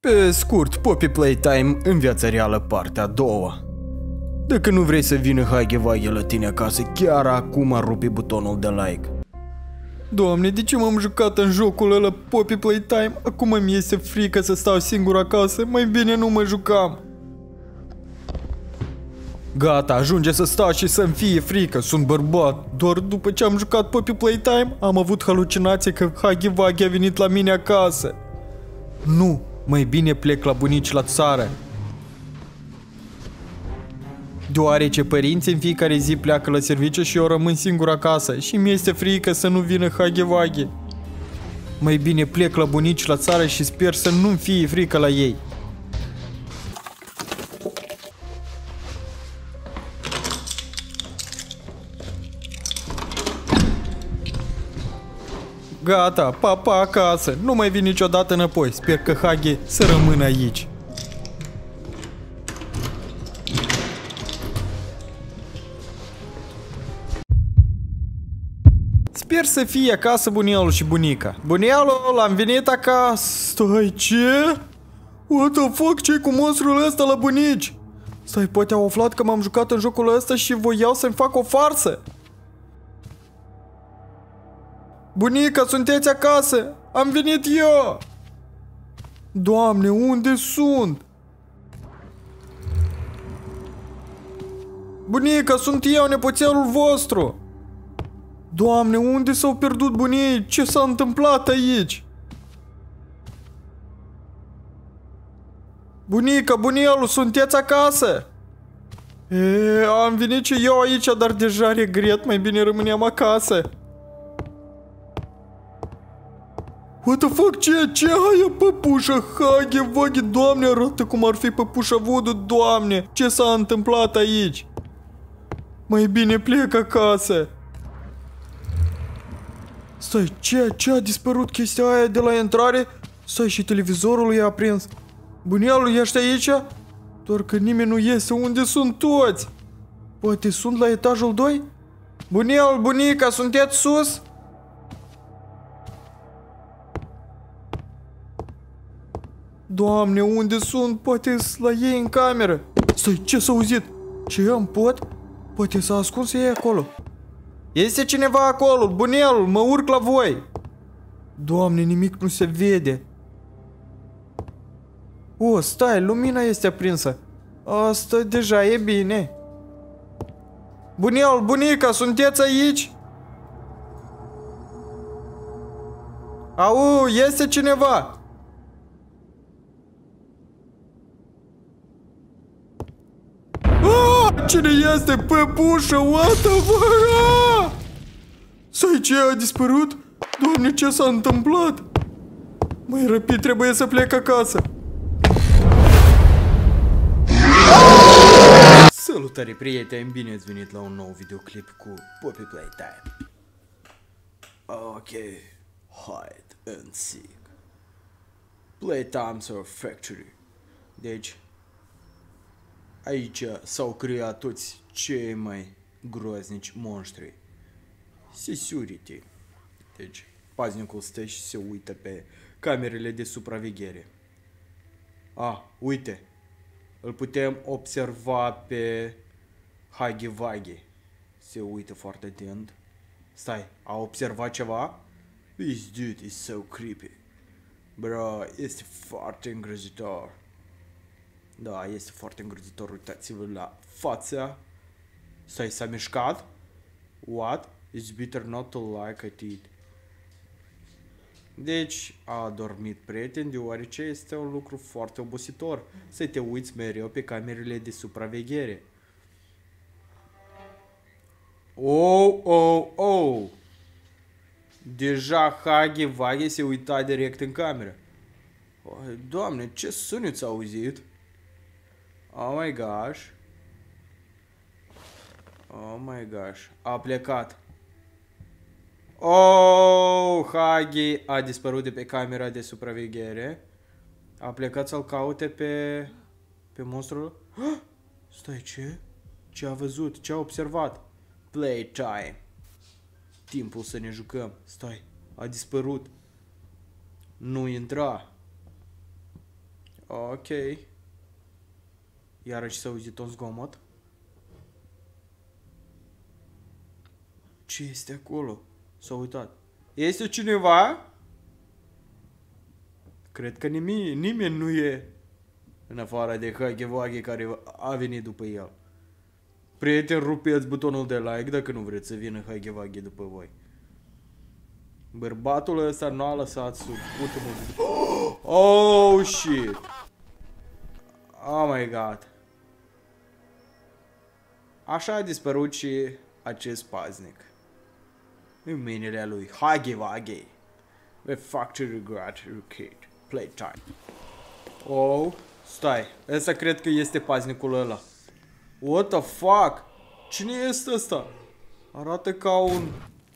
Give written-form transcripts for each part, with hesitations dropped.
Pe scurt, Poppy Playtime în viața reală, partea a doua. Dacă nu vrei să vină Huggy-Wuggy la tine acasă, chiar acum rupi butonul de like. Doamne, de ce m-am jucat în jocul ăla Poppy Playtime? Acum îmi este frică să stau singur acasă, mai bine nu mă jucam. Gata, ajunge să stau și să-mi fie frică, sunt bărbat. Doar după ce am jucat Poppy Playtime, am avut halucinație că Huggy-Wuggy a venit la mine acasă. Nu, mai bine plec la bunici la țară. Deoarece părinții în fiecare zi pleacă la serviciu și eu rămân singur acasă și mi este frică să nu vină Huggy-Wuggy. Mai bine plec la bunici la țară și sper să nu-mi fie frică la ei. Gata, papa acasă, nu mai vin niciodată înapoi, sper că Huggy să rămână aici. Sper să fie acasă bunielul și bunica. Bunielul, am venit acasă. Stai, ce? What the fuck, ce-i cu monstrul ăsta la bunici? Stai, poate au aflat că m-am jucat în jocul ăsta și voiau să-mi fac o farsă. Bunica, sunteți acasă? Am venit eu! Doamne, unde sunt? Bunica, sunt eu, nepoțelul vostru! Doamne, unde s-au pierdut bunii? Ce s-a întâmplat aici? Bunica, bunielul, sunteți acasă? Am venit și eu aici, dar deja regret, mai bine rămâneam acasă. What the fuck, ce aia păpușă? Huggy-Wuggy, Doamne, arată cum ar fi păpușa Voodoo, Doamne! Ce s-a întâmplat aici? Mai bine plec acasă. Stai, ce a dispărut chestia aia de la intrare? Stai, și televizorul e aprins. Bunielul, ești aici? Doar că nimeni nu iese, unde sunt toți? Poate sunt la etajul 2? Buniel, bunica, sunteți sus? Doamne, unde sunt? Poate-s la ei în cameră. Stai, ce s-a auzit? Ce am pot? Poate s-a ascuns ei acolo. Este cineva acolo, bunelul, mă urc la voi. Doamne, nimic nu se vede. O, stai, lumina este aprinsă. Asta deja e bine. Bunel, bunica, sunteți aici? Au, este cineva. Cine este păpușă? What the fuck? Stai, ce a dispărut? Doamne, ce s-a întâmplat? Mai rapid, trebuie să plec acasă. Salutare, prieteni, bine ați venit la un nou videoclip cu Poppy Playtime. Ok, hide and seek. Playtimes or factory. Deci aici s-au creat toți cei mai groaznici monștri. Security. Deci, paznicul stă și se uită pe camerele de supraveghere. Uite. Îl putem observa pe Huggy-Wuggy. Se uită foarte atent. Stai, a observat ceva? This dude is so creepy. Bro, este foarte îngrozitor. Da, este foarte îngrozitor, uitați-vă la fața. Stai, s-a mișcat? What? It's better not to like it. Deci, a adormit, prieten, deoarece este un lucru foarte obositor să te uiți mereu pe camerele de supraveghere. Oh. Deja Huggy-Wuggy se uita direct în cameră. Doamne, ce sunet s-a auzit? Oh my gosh. Oh my gosh. A plecat. Oh, Huggy a dispărut de pe camera de supraveghere. A plecat să-l caute pe monstrul. Stai, ce? Ce a văzut? Ce a observat? Playtime. Timpul să ne jucăm. Stai, a dispărut. Nu intra. Ok. Iarăși s-a auzit un zgomot. Ce este acolo? S-a uitat. Este cineva? Cred că nimeni nu e în afară de Huggy care a venit după el. Prieteni, rupeți butonul de like dacă nu vreți să vină Huggy după voi. Bărbatul ăsta n-a lăsat sub ultimul... Oh, shit! Oh my god! Așa a dispărut și acest paznic. În mâinile lui Huggy. The factory regret playtime. Oh, stai. Ăsta cred că este paznicul ăla. What the fuck? Cine este ăsta? Arată ca un...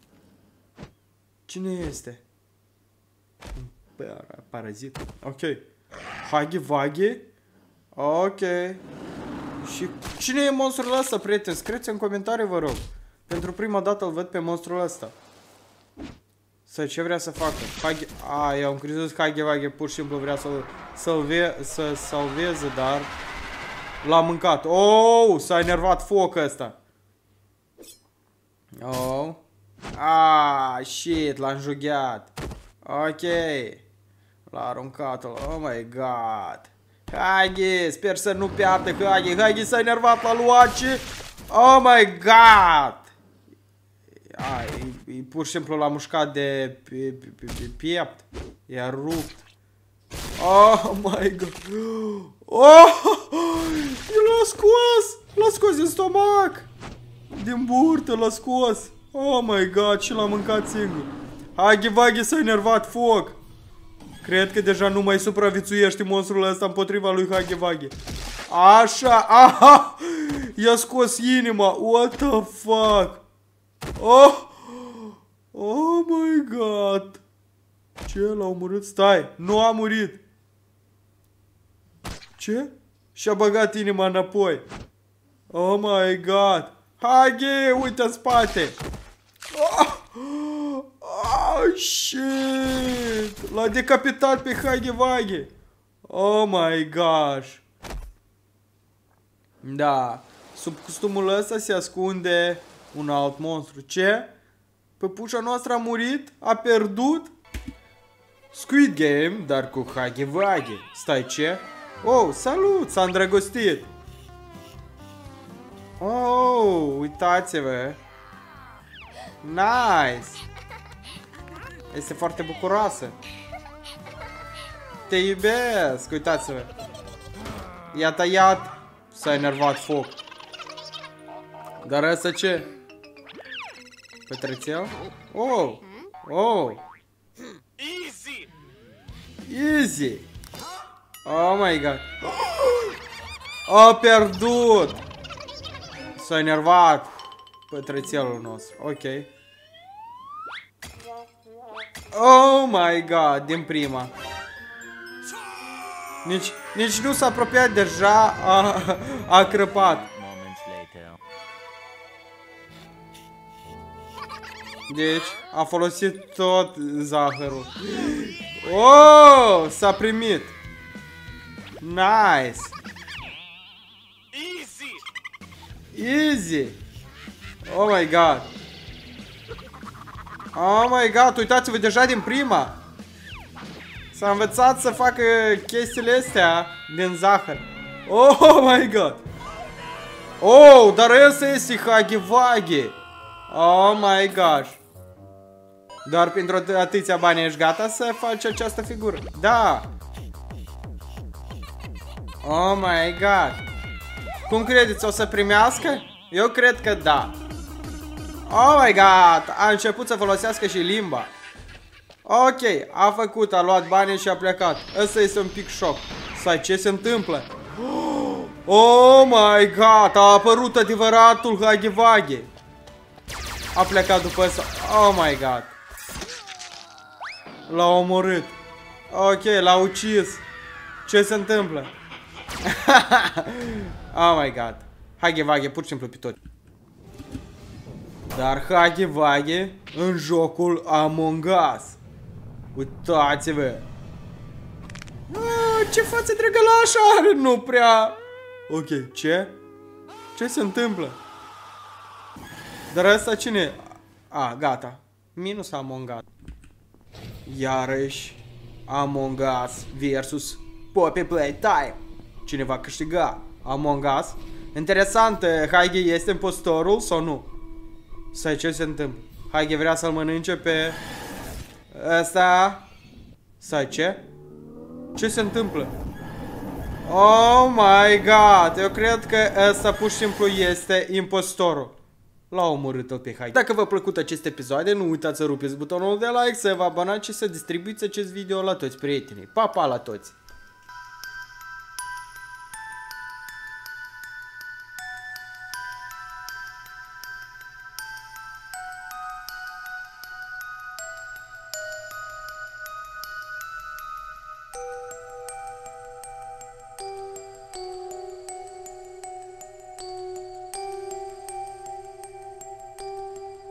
Cine este? Un parazit. Ok. Huggy. Ok. Și cine e monstrul ăsta, prieteni? Scrieți în comentarii, vă rog. Pentru prima dată îl văd pe monstrul ăsta. Să ce vrea să facă? Eu am crezut că Huggy pur și simplu vrea să salveze, dar l-a mâncat. Oh, s-a enervat foc ăsta. Oh. Shit, l-a înjugheat. Ok. L-a aruncat. Oh my god. Huggy, sper să nu piardă Huggy s-a enervat, l-a luat și... Oh my god. Pur și simplu l-a mușcat de piept. I-a rupt. Oh my god. Oh! L-a scos din stomac. Din burtă l-a scos. Oh my god, și l-a mâncat singur. Huggy s-a enervat foc. Cred că deja nu mai supraviețuiește monstrul ăsta împotriva lui Huggy. Așa, aha! I-a scos inima. What the fuck? Oh my god. Ce, l-a omorât? Stai, nu a murit. Ce? Și-a băgat inima înapoi. Oh my god. Huggy, uite în spate. Shit. L-a decapitat pe Huggy. Oh my gosh. Da. Sub costumul ăsta se ascunde un alt monstru. Ce? Păpușa noastră a murit? A pierdut? Squid Game, dar cu Huggy. Stai, ce? Oh, salut, s-a îndrăgostit. Oh, uitați-vă. Nice. Este foarte bucuroasă. Te iubesc, uitați-vă. I-a tăiat. S-a enervat foc. Dar ăsta ce? Petrețel? Oh. Easy. Oh my god. A pierdut. S-a enervat petrețelul nostru. Ok. Oh my god, din prima. Nici nu s-a apropiat, deja a crăpat. Deci, a folosit tot zahărul. Oh, s-a primit. Nice. Easy. Oh my god. Oh my god, uitați-vă deja din prima. S-a învățat să facă chestiile astea din zahăr. Oh my god. Oh, dar ăsta este Huggy. Oh my gosh. Doar pentru atâția bani ești gata să faci această figură? Da. Oh my god. Cum credeți, o să primească? Eu cred că da. Oh my god. A început să folosească și limba. Ok, a făcut, a luat banii și a plecat. Ăsta este un pic șoc. Stai, ce se întâmplă? Oh my god, a apărut adevăratul Huggy. A plecat după ăsta. Oh my god. L-a omorât. Ok, l-a ucis. Ce se întâmplă? Oh my god. Huggy, pur și simplu pitot. Dar Huggy în jocul Among Us. Uitați-vă. ce față drăgălașă are, nu prea. Ok, ce? Ce se întâmplă? Dar asta cine e? A, gata. Minus Among Us. Iarăși Among Us versus Poppy Playtime. Cine va câștiga? Among Us? Interesant, Haige este impostorul sau nu? Stai, ce se întâmplă? Haige vrea să-l mănânce pe ăsta. Stai, ce? Ce se întâmplă? Oh my god, eu cred că ăsta pur și simplu este impostorul. L-a omorât-o pe Haige. Dacă v-a plăcut acest episod, nu uitați să rupeți butonul de like, să vă abonați și să distribuiți acest video la toți prietenii. Pa, pa la toți!